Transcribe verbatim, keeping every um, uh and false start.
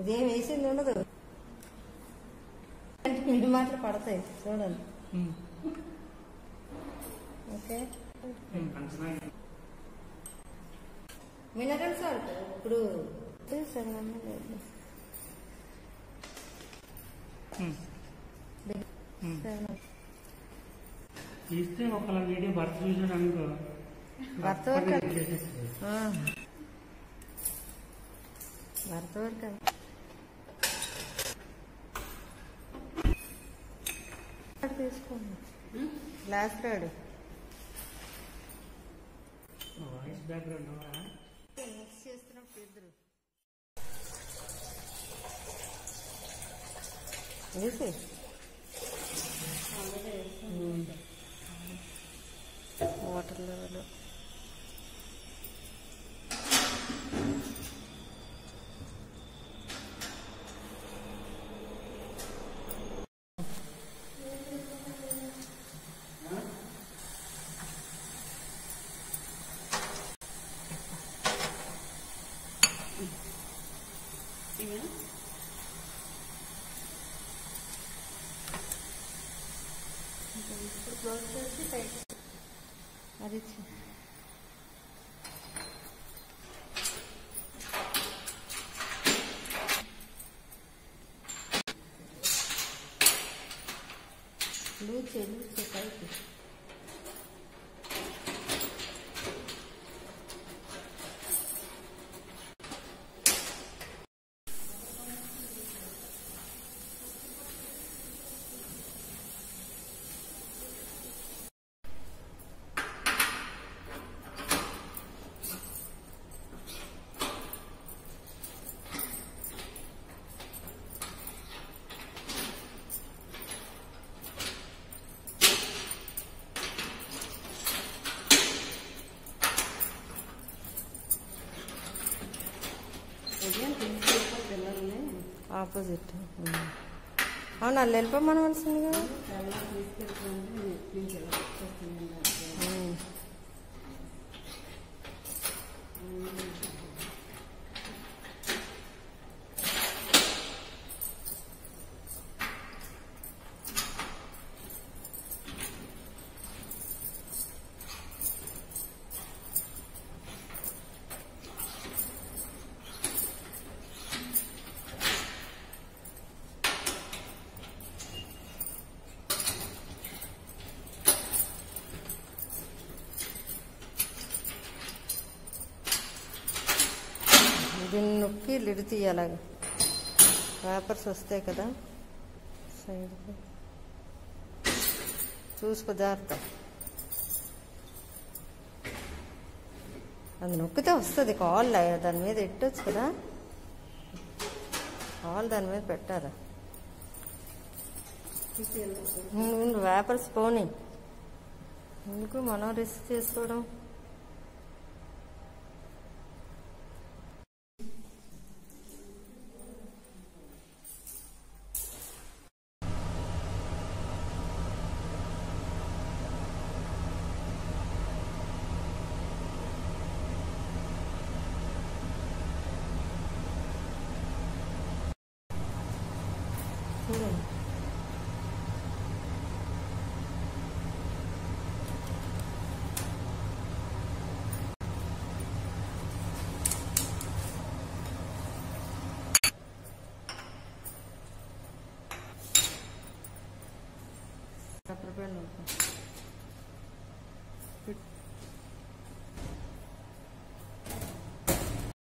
ఇదేం వేసింది ఉండదు, మీ మాటలు పడతాయి చూడండి. ఓకే, మినరల్ సాల్ట్ ఇప్పుడు తీస్తే ఒకళ్ళ వీడియో భర్త చూసాడు అనుకో, భర్త వరకు భర్త వరకు తీసుకోండి. గ్లాస్ రాడు వాయిస్ బ్యాక్గ్రౌండ్ మిక్స్ చేస్తున్నప్పుడు ఇద్దరు వేసి వాటర్ లెవెల్ అది లూచే లూచే పైకి ఆపోజిట్. అవును, అల్లు వెళ్ళిపోమనవలసింది కదా. దీన్ని నొక్కి లిడ్ తీయాలి, పేపర్స్ వస్తాయి కదా సైడ్కి, చూసుకో జాగ్రత్త. అది నొక్కితే వస్తుంది కాల్, దాని మీద పెట్టవచ్చు కదా, కాల్ దాని మీద పెట్టాలి. పేపర్స్ పోనీ, ఎందుకు మనం రిస్క్ చేసుకోవడం. చూడండి, రబ్బర్ బ్యాండ్ ఉంటుంది.